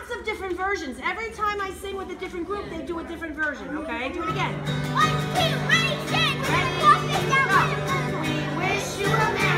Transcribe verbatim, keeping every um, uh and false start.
lots of different versions. Every time I sing with a different group, they do a different version, okay? Do it again. One, two, ready, sing. We're gonna walk this down. We wish you a merry